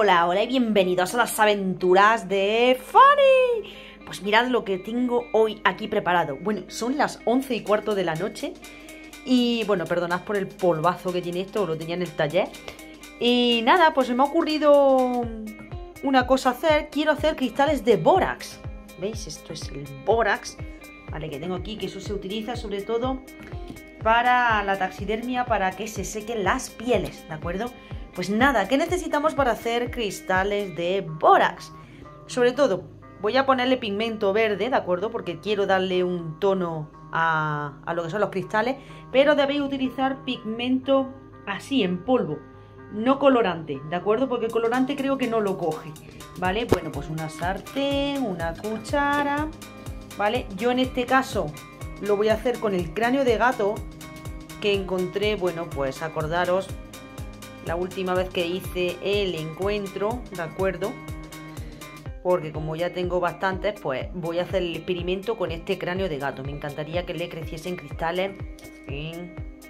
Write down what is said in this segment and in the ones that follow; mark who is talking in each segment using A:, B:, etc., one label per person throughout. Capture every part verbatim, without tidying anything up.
A: Hola, hola y bienvenidos a las aventuras de Fanny. Pues mirad lo que tengo hoy aquí preparado. Bueno, son las once y cuarto de la noche. Y bueno, perdonad por el polvazo que tiene esto, lo tenía en el taller. Y nada, pues se me ha ocurrido una cosa hacer. Quiero hacer cristales de bórax. ¿Veis? Esto es el bórax, vale, que tengo aquí, que eso se utiliza sobre todo para la taxidermia, para que se sequen las pieles, ¿de acuerdo? Pues nada, ¿qué necesitamos para hacer cristales de bórax? Sobre todo, voy a ponerle pigmento verde, ¿de acuerdo? Porque quiero darle un tono a, a lo que son los cristales, pero debéis utilizar pigmento así, en polvo, no colorante, ¿de acuerdo? Porque el colorante creo que no lo coge, ¿vale? Bueno, pues una sartén, una cuchara, ¿vale? Yo en este caso lo voy a hacer con el cráneo de gato que encontré, bueno, pues acordaros la última vez que hice el encuentro, ¿de acuerdo? Porque como ya tengo bastantes, pues voy a hacer el experimento con este cráneo de gato. Me encantaría que le creciesen cristales en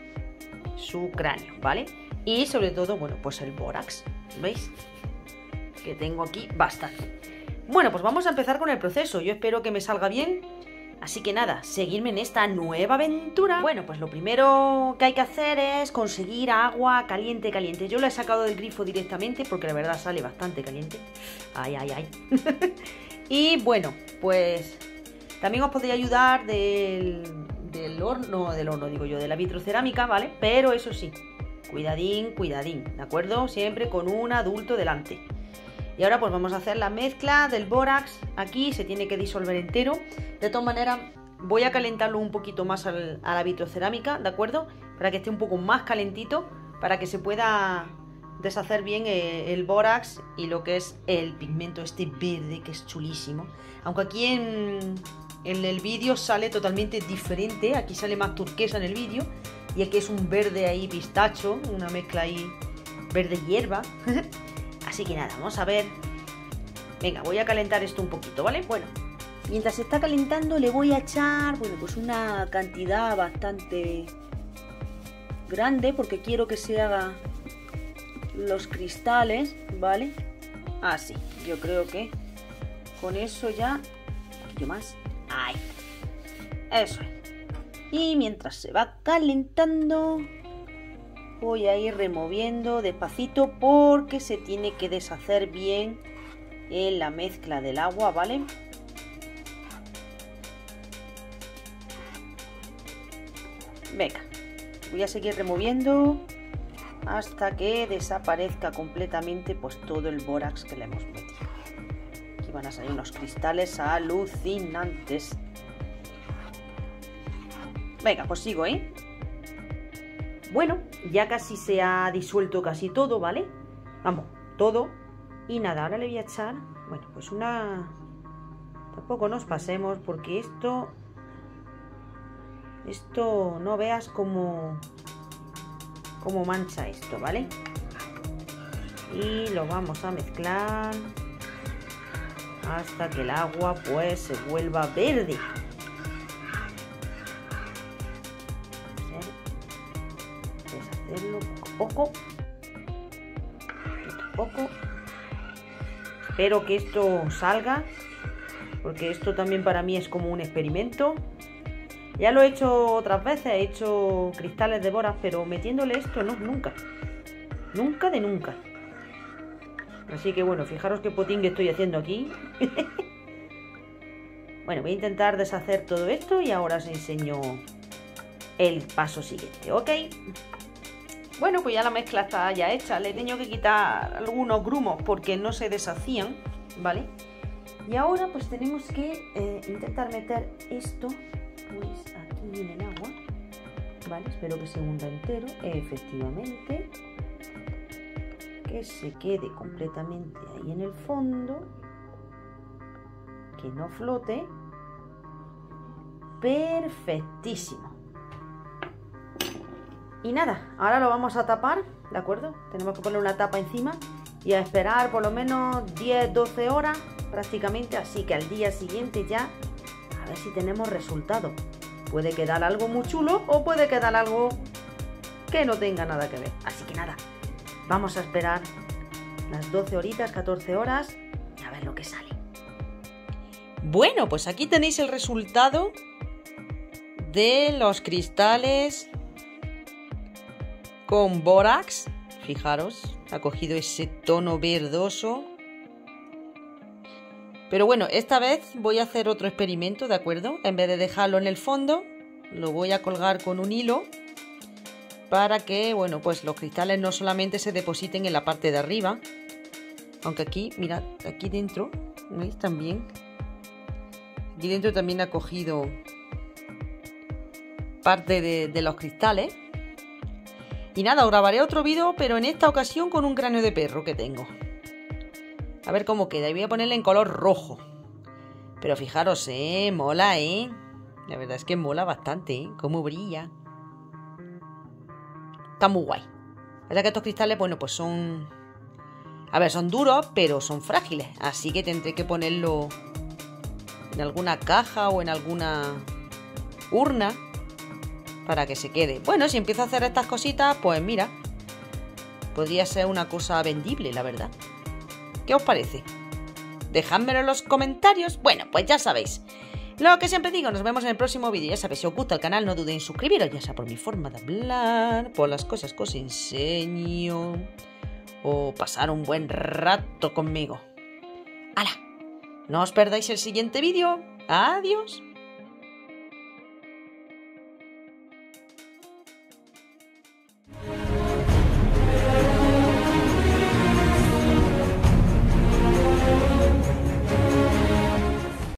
A: su cráneo, ¿vale? Y sobre todo, bueno, pues el bórax, ¿veis? Que tengo aquí bastante. Bueno, pues vamos a empezar con el proceso. Yo espero que me salga bien. Así que nada, seguirme en esta nueva aventura. Bueno, pues lo primero que hay que hacer es conseguir agua caliente, caliente. Yo la he sacado del grifo directamente porque la verdad sale bastante caliente. Ay, ay, ay. Y bueno, pues también os podría ayudar del, del horno, del horno digo yo, de la vitrocerámica, ¿vale? Pero eso sí, cuidadín, cuidadín, ¿de acuerdo? Siempre con un adulto delante. Y ahora pues vamos a hacer la mezcla del bórax. Aquí se tiene que disolver entero. De todas maneras voy a calentarlo un poquito más al, a la vitrocerámica, ¿de acuerdo? Para que esté un poco más calentito, para que se pueda deshacer bien el, el bórax y lo que es el pigmento este verde, que es chulísimo. Aunque aquí en, en el vídeo sale totalmente diferente. Aquí sale más turquesa en el vídeo y aquí es un verde ahí pistacho, una mezcla ahí verde hierba. Así que nada, vamos a ver. Venga, voy a calentar esto un poquito, ¿vale? Bueno, mientras se está calentando le voy a echar, bueno, pues una cantidad bastante grande, porque quiero que se hagan los cristales, ¿vale? Así, yo creo que con eso ya, un poquito más. Ahí, eso es. Y mientras se va calentando, voy a ir removiendo despacito porque se tiene que deshacer bien en la mezcla del agua, ¿vale? Venga, voy a seguir removiendo hasta que desaparezca completamente pues todo el bórax que le hemos metido. Aquí van a salir unos cristales alucinantes. Venga, pues sigo, ¿eh? Bueno, ya casi se ha disuelto casi todo, ¿vale? Vamos, todo. Y nada, ahora le voy a echar, bueno, pues una... Tampoco nos pasemos porque esto... Esto no veas cómo... Cómo mancha esto, ¿vale? Y lo vamos a mezclar hasta que el agua pues se vuelva verde. Hacerlo poco a poco, poco a poco. Espero que esto salga, porque esto también para mí es como un experimento. Ya lo he hecho otras veces, he hecho cristales de bórax, pero metiéndole esto no, nunca, nunca de nunca. Así que bueno, fijaros qué potín estoy haciendo aquí. Bueno, voy a intentar deshacer todo esto y ahora os enseño el paso siguiente, ¿ok? Bueno, pues ya la mezcla está ya hecha. Le he tenido que quitar algunos grumos porque no se deshacían, ¿vale? Y ahora pues tenemos que eh, intentar meter esto pues aquí en el agua, ¿vale? Espero que se hunda entero, efectivamente. Que se quede completamente ahí en el fondo. Que no flote. Perfectísimo. Y nada, ahora lo vamos a tapar, ¿de acuerdo? Tenemos que poner una tapa encima y a esperar por lo menos diez doce horas prácticamente, así que al día siguiente ya a ver si tenemos resultado. Puede quedar algo muy chulo o puede quedar algo que no tenga nada que ver. Así que nada, vamos a esperar las doce horitas, catorce horas, y a ver lo que sale. Bueno, pues aquí tenéis el resultado de los cristales con bórax. Fijaros, ha cogido ese tono verdoso. Pero bueno, esta vez voy a hacer otro experimento, ¿de acuerdo? En vez de dejarlo en el fondo, lo voy a colgar con un hilo para que, bueno, pues los cristales no solamente se depositen en la parte de arriba, aunque aquí, mirad, aquí dentro, ¿veis? También, aquí dentro también ha cogido parte de, de los cristales. Y nada, os grabaré otro vídeo, pero en esta ocasión con un cráneo de perro que tengo. A ver cómo queda. Y voy a ponerle en color rojo. Pero fijaros, eh, mola, eh. La verdad es que mola bastante, eh. Cómo brilla. Está muy guay. La verdad que estos cristales, bueno, pues son... A ver, son duros, pero son frágiles. Así que tendré que ponerlo en alguna caja o en alguna urna para que se quede. Bueno, si empiezo a hacer estas cositas, pues mira, podría ser una cosa vendible, la verdad. ¿Qué os parece? Dejádmelo en los comentarios. Bueno, pues ya sabéis. Lo que siempre digo, nos vemos en el próximo vídeo. Ya sabéis, si os gusta el canal, no dudéis en suscribiros, ya sea por mi forma de hablar, por las cosas que os enseño, o pasar un buen rato conmigo. ¡Hala! No os perdáis el siguiente vídeo. ¡Adiós!